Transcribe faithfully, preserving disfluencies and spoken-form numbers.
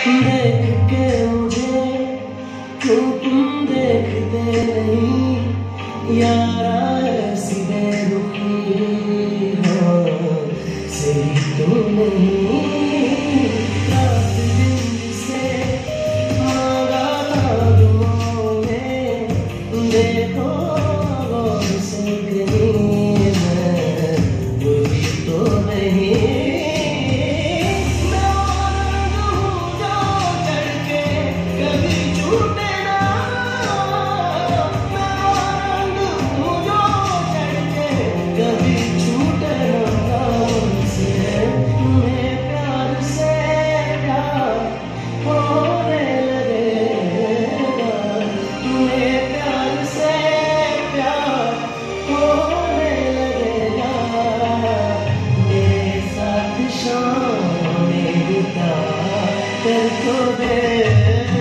देख के मुझे क्यों तुम देखते नहीं यारा, ऐसी बेरुखी हो सही तो नहीं। रात दिन से मांगा था दुआओं में, देखो गौर से कहीं मैं बुरी तो नहीं। Te